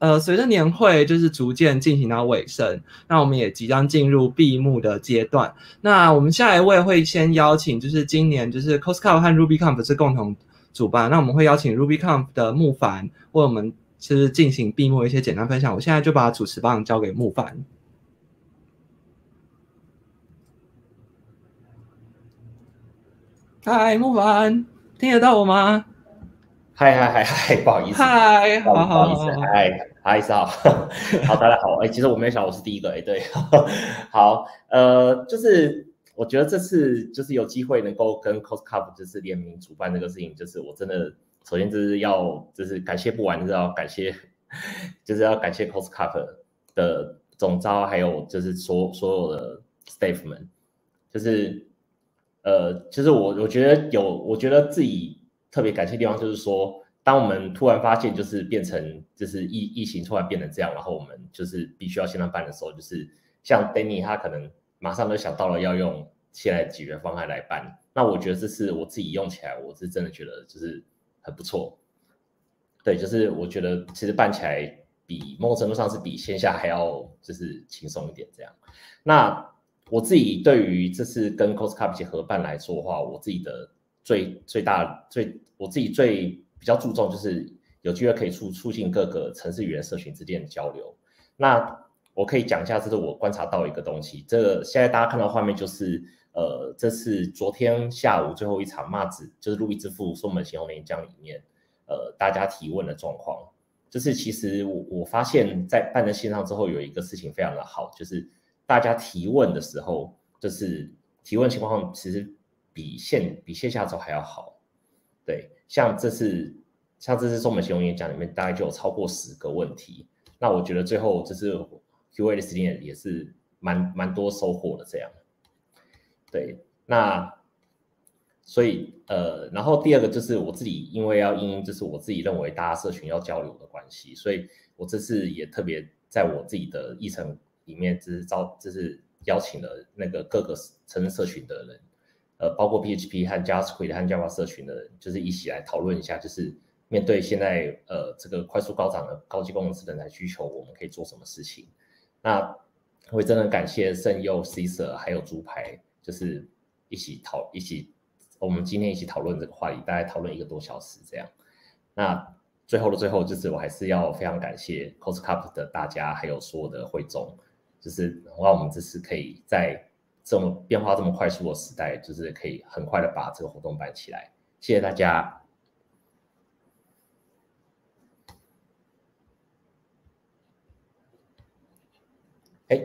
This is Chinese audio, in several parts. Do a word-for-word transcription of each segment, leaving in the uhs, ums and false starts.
呃，随着年会就是逐渐进行到尾声，那我们也即将进入闭幕的阶段。那我们下一位会先邀请，就是今年就是 COSCUP 和 RubyConf 是共同主办，那我们会邀请 RubyConf 的木凡为我们就是进行闭幕的一些简单分享。我现在就把主持棒交给木凡。嗨，木凡，听得到我吗？ 嗨嗨嗨嗨，不好意思， 嗨， 不好好好意思，嗨嗨，好，好，大家好，哎、欸，其实我没有想我是第一个，哎、欸，对，好，呃，就是我觉得这次就是有机会能够跟 COSCUP 就是联名主办这个事情，就是我真的首先就是要就是感谢不完，就是要感谢，就是要感谢 COSCUP 的总召，还有就是所所有的 staff 们，就是呃，其实我我觉得有，我觉得自己。特别感谢的地方就是说，当我们突然发现就是变成就是疫疫情突然变成这样，然后我们就是必须要线上办的时候，就是像 Danny 他可能马上就想到了要用现在解决方案来办。那我觉得这是我自己用起来，我是真的觉得就是很不错。对，就是我觉得其实办起来比某种程度上是比线下还要就是轻松一点这样。那我自己对于这次跟 COSCUP 一起合办来说的话，我自己的最最大最我自己最比较注重就是有机会可以促促进各个城市语言社群之间的交流。那我可以讲一下，这是我观察到一个东西。这个现在大家看到画面就是呃，这是昨天下午最后一场骂子，就是路易之父松本行红演讲里面，呃，大家提问的状况。就是其实我我发现，在办在线上之后，有一个事情非常的好，就是大家提问的时候，就是提问情况其实比线比线下时候还要好。对，像这次像这次松本行红演讲里面，大概就有超过十个问题。那我觉得最后这次 Q A 的时间也是蛮蛮多收获的这样。对，那所以呃，然后第二个就是我自己，因为要因就是我自己认为大家社群要交流的关系，所以我这次也特别在我自己的议程里面，就是招就是邀请了那个各个城市社群的人。呃，包括 P H P 和 JavaScript 和 Java 社群的人，就是一起来讨论一下，就是面对现在呃这个快速高涨的高级工程师人才需求，我们可以做什么事情？那我也真的感谢圣佑、Caesar 还有猪排，就是一起讨一起，我们今天一起讨论这个话题，大概讨论一个多小时这样。那最后的最后，就是我还是要非常感谢 COSCUP 的大家，还有所有的会众，就是让我们这次可以在这么变化这么快速的时代，就是可以很快的把这个活动办起来。谢谢大家。哎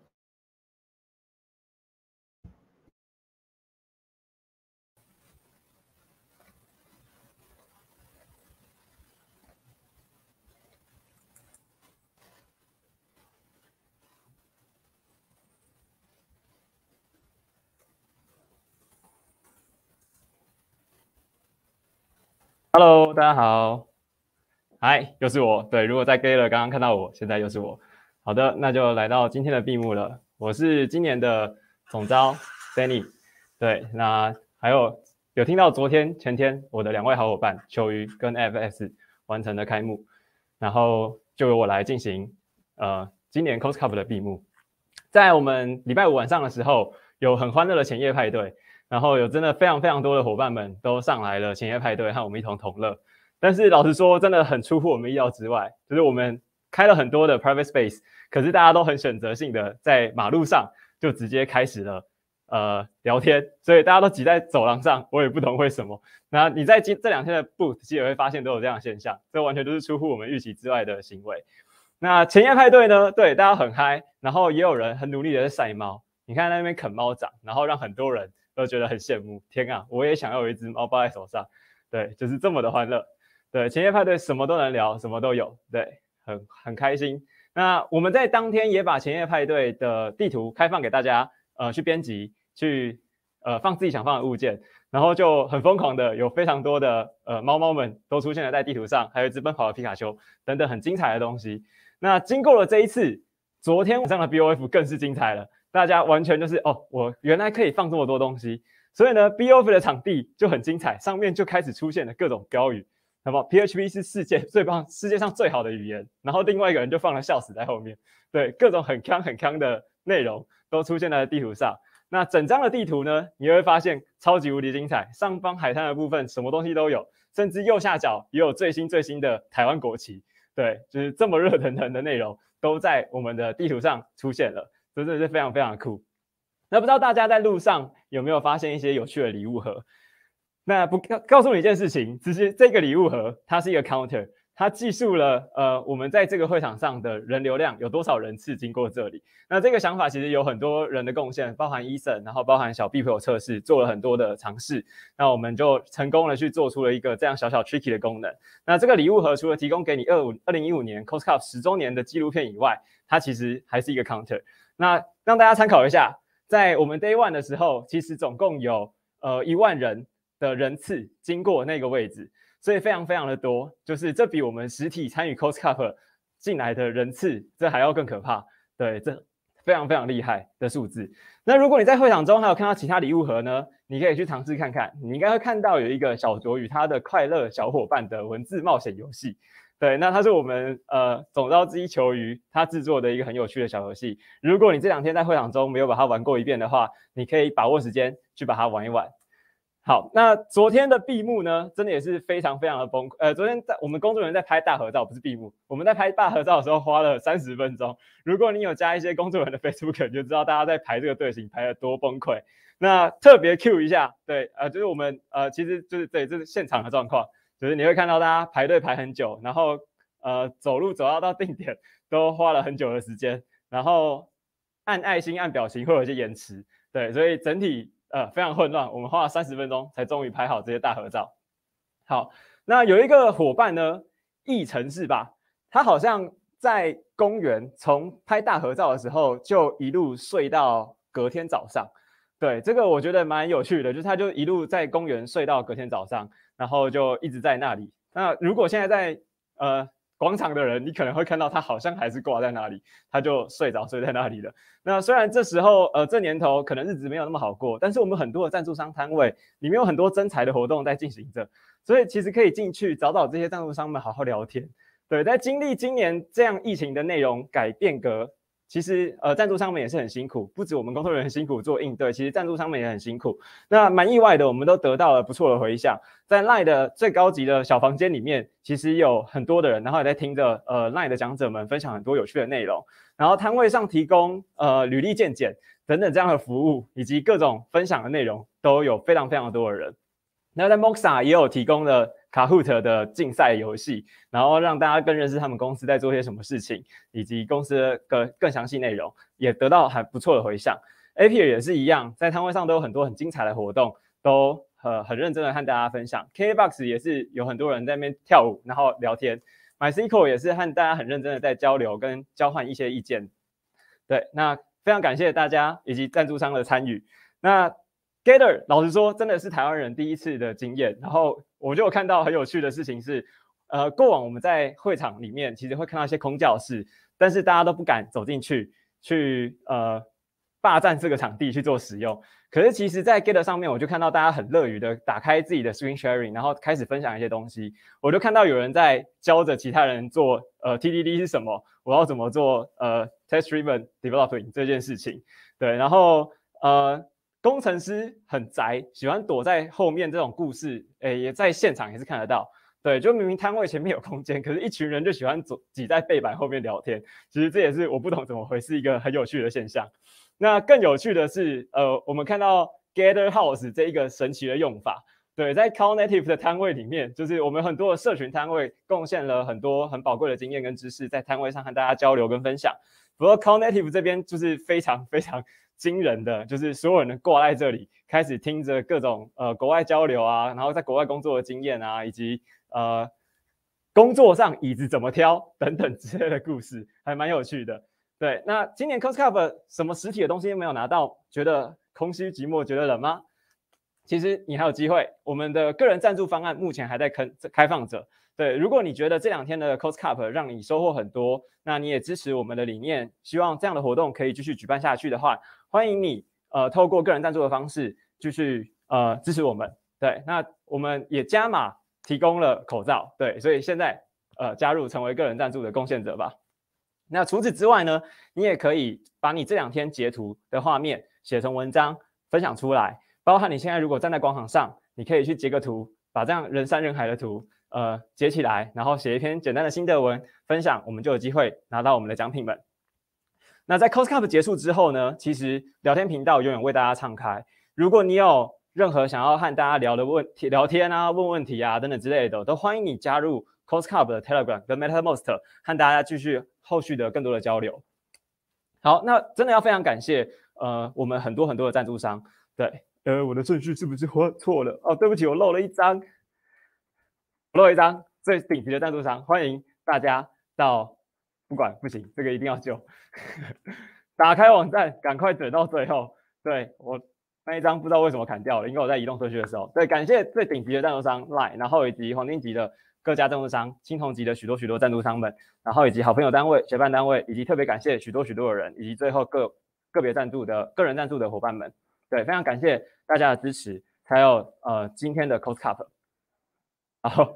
Hello，大家好，嗨，又是我。对，如果在 Gay 了，刚刚看到我，现在又是我。好的，那就来到今天的闭幕了。我是今年的总召 Danny。对，那还有有听到昨天、前天我的两位好伙伴秋鱼跟 F S 完成了开幕，然后就由我来进行呃今年 COSCUP 的闭幕。在我们礼拜五晚上的时候，有很欢乐的前夜派对。然后有真的非常非常多的伙伴们都上来了前夜派对和我们一同同乐，但是老实说真的很出乎我们意料之外，就是我们开了很多的 private space， 可是大家都很选择性的在马路上就直接开始了呃聊天，所以大家都挤在走廊上，我也不懂为什么。那你在这两天的 booth 其实也会发现都有这样的现象，这完全就是出乎我们预期之外的行为。那前夜派对呢，对大家很嗨，然后也有人很努力的在晒猫，你看那边啃猫掌，然后让很多人都觉得很羡慕，天啊，我也想要有一只猫抱在手上，对，就是这么的欢乐。对，前夜派对什么都能聊，什么都有，对，很很开心。那我们在当天也把前夜派对的地图开放给大家，呃，去编辑，去呃放自己想放的物件，然后就很疯狂的有非常多的呃猫猫们都出现了在地图上，还有一只奔跑的皮卡丘等等很精彩的东西。那经过了这一次，昨天晚上的 B O F 更是精彩了。大家完全就是哦，我原来可以放这么多东西，所以呢 ，B O F 的场地就很精彩，上面就开始出现了各种标语， 那么 P H P 是世界最棒、世界上最好的语言，然后另外一个人就放了笑死在后面，对，各种很坑很坑的内容都出现在地图上。那整张的地图呢，你会发现超级无敌精彩，上方海滩的部分什么东西都有，甚至右下角也有最新最新的台湾国旗，对，就是这么热腾腾的内容都在我们的地图上出现了，真的是非常非常酷。那不知道大家在路上有没有发现一些有趣的礼物盒？那不告诉你一件事情，其实这个礼物盒它是一个 counter， 它记述了呃我们在这个会场上的人流量有多少人次经过这里。那这个想法其实有很多人的贡献，包含 Ethan， 然后包含小 B 陪我测试，做了很多的尝试。那我们就成功的去做出了一个这样小小 tricky 的功能。那这个礼物盒除了提供给你二零一五年 COSCUP 十周年的纪录片以外，它其实还是一个 counter。那让大家参考一下，在我们 Day One 的时候，其实总共有呃一万人的人次经过那个位置，所以非常非常的多，就是这比我们实体参与 COSCUP 进来的人次这还要更可怕，对，这非常非常厉害的数字。那如果你在会场中还有看到其他礼物盒呢，你可以去尝试看看，你应该会看到有一个小卓与他的快乐小伙伴的文字冒险游戏。对，那它是我们呃总召之一球鱼他制作的一个很有趣的小游戏。如果你这两天在会场中没有把它玩过一遍的话，你可以把握时间去把它玩一玩。好，那昨天的闭幕呢，真的也是非常非常的崩溃。呃，昨天在我们工作人员在拍大合照，不是闭幕，我们在拍大合照的时候花了三十分钟。如果你有加一些工作人员的 Facebook， 你就知道大家在排这个队形排得多崩溃。那特别 Q 一下，对，呃，就是我们呃，其实就是对，这是现场的状况，就是你会看到大家排队排很久，然后呃走路走到到定点都花了很久的时间，然后按爱心按表情会有一些延迟，对，所以整体。呃，非常混乱，我们花了三十分钟才终于拍好这些大合照。好，那有一个伙伴呢，易成是吧？他好像在公园从拍大合照的时候就一路睡到隔天早上。对，这个我觉得蛮有趣的，就是他就一路在公园睡到隔天早上，然后就一直在那里。那如果现在在呃广场的人，你可能会看到他好像还是挂在那里，他就睡着睡在那里了。那虽然这时候呃这年头可能日子没有那么好过，但是我们很多的赞助商摊位里面有很多征才的活动在进行着，所以其实可以进去找找这些赞助商们好好聊天。对，在经历今年这样疫情的内容改变革，其实呃赞助商们也是很辛苦，不止我们工作人员很辛苦做应对，其实赞助商们也很辛苦。那蛮意外的，我们都得到了不错的回响。在 LINE 的最高级的小房间里面，其实有很多的人，然后也在听着呃 LINE 的讲者们分享很多有趣的内容。然后摊位上提供呃履历健检等等这样的服务，以及各种分享的内容，都有非常非常多的人。那在 Moxa 也有提供了 Kahoot 的竞赛游戏，然后让大家更认识他们公司在做些什么事情，以及公司的更更详细内容，也得到还不错的回响。A P R 也是一样，在摊位上都有很多很精彩的活动，都呃很认真的和大家分享。K K B O X 也是有很多人在那边跳舞，然后聊天。MySQL 也是和大家很认真的在交流跟交换一些意见。对，那非常感谢大家以及赞助商的参与。那 Gather 老实说真的是台湾人第一次的经验，然后我就有看到很有趣的事情是，呃，过往我们在会场里面其实会看到一些空教室，但是大家都不敢走进去，去呃霸占这个场地去做使用。可是其实在 Gather 上面，我就看到大家很乐于的打开自己的 screen sharing， 然后开始分享一些东西。我就看到有人在教着其他人做呃 T D D 是什么，我要怎么做呃 test driven developing 这件事情。对，然后呃工程师很宅，喜欢躲在后面这种故事，诶也在现场也是看得到。对，就明明摊位前面有空间，可是一群人就喜欢走挤在背板后面聊天。其实这也是我不懂怎么回事一个很有趣的现象。那更有趣的是，呃，我们看到 Gather House 这一个神奇的用法。对，在 Cognitive 的摊位里面，就是我们很多的社群摊位贡献了很多很宝贵的经验跟知识，在摊位上和大家交流跟分享。不过 Cognitive 这边就是非常非常惊人的，就是所有人挂在这里，开始听着各种呃国外交流啊，然后在国外工作的经验啊，以及呃工作上椅子怎么挑等等之类的故事，还蛮有趣的。对，那今年 COSCUP 什么实体的东西都没有拿到，觉得空虚寂寞，觉得冷吗？其实你还有机会，我们的个人赞助方案目前还在开放着。对，如果你觉得这两天的 COSCUP 让你收获很多，那你也支持我们的理念，希望这样的活动可以继续举办下去的话，欢迎你呃透过个人赞助的方式继续呃支持我们。对，那我们也加码提供了口罩，对，所以现在呃加入成为个人赞助的贡献者吧。那除此之外呢，你也可以把你这两天截图的画面写成文章分享出来，包含你现在如果站在广场上，你可以去截个图，把这样人山人海的图呃截起来，然后写一篇简单的心得文分享，我们就有机会拿到我们的奖品们。那在 COSCUP 结束之后呢，其实聊天频道永远为大家敞开。如果你有任何想要和大家聊的问题、聊天啊、问问题啊等等之类的，都欢迎你加入 COSCUP 的 Telegram 跟 MetaMost， 和大家继续后续的更多的交流。好，那真的要非常感谢呃我们很多很多的赞助商。对，呃我的顺序是不是错了？哦，对不起，我漏了一张，我漏了一张最顶级的赞助商，欢迎大家到。不管不行，这个一定要救。打开网站，赶快等到最后。对，我那一张不知道为什么砍掉了，因为我在移动顺序的时候。对，感谢最顶级的赞助商 Line， 然后以及黄金级的各家赞助商、青铜级的许多许多赞助商们，然后以及好朋友单位、协办单位，以及特别感谢许多许多的人，以及最后个个别赞助的个人赞助的伙伴们。对，非常感谢大家的支持，才有呃今天的 COSCUP。好，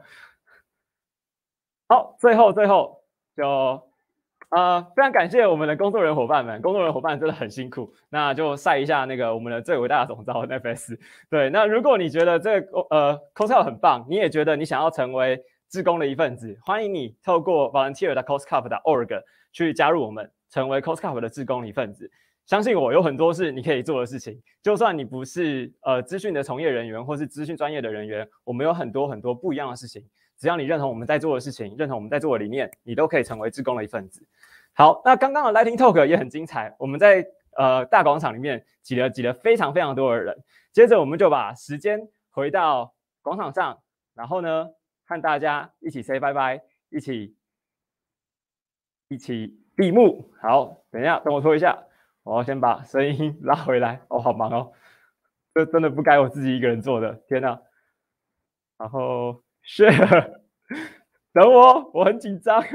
好，最后最后就。呃，非常感谢我们的工作人员伙伴们，工作人员伙伴真的很辛苦。那就晒一下那个我们的最伟大的总召 N F S。对，那如果你觉得这个呃 COSCUP 很棒，你也觉得你想要成为志工的一份子，欢迎你透过 volunteer 的 coscup 的 org 去加入我们，成为 COSCUP 的志工的一份子。相信我，有很多是你可以做的事情。就算你不是呃资讯的从业人员，或是资讯专业的人员，我们有很多很多不一样的事情。只要你认同我们在做的事情，认同我们在做的理念，你都可以成为志工的一份子。好，那刚刚的 Lightning Talk 也很精彩，我们在呃大广场里面挤了挤了非常非常多的人。接着我们就把时间回到广场上，然后呢和大家一起 say 拜拜，一起一起闭幕。好，等一下，等我拖一下，我要先把声音拉回来。哦，好忙哦，这真的不该我自己一个人做的，天哪！然后 share， 等我，我很紧张。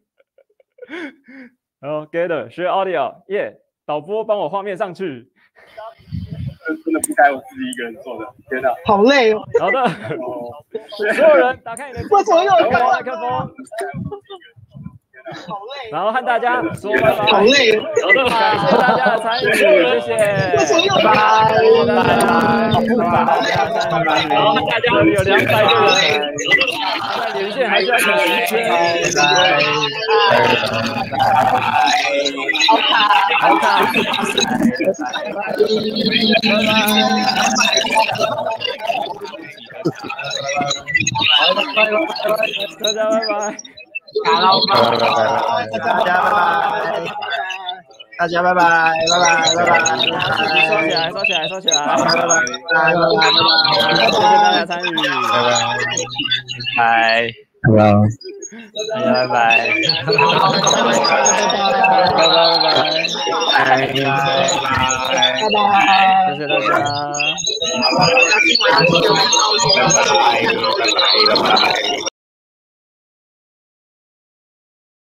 然后 gather share audio， 耶、yeah ，导播帮我画面上去。真的不该我自己一个人做的，天哪， 好累哦。 好的，所有人打开你的为什么又有麦克风？ 好累， 然后和大家说拜拜。 好累， 好的，感谢大家的参与，谢谢。 为什么又拜拜，拜拜， 拜拜。 然后大家这里有两百个人，在连线还是要等时间。 好卡， 好卡，拜拜，大家拜拜。 卡老板，大家拜拜，大家拜拜，拜拜，拜拜， 收起来，收起来，收起来，拜拜，拜拜， 拜拜， 谢谢大家参与，拜拜， 拜， 拜，大家拜拜，拜拜，拜拜，拜拜，谢谢大家。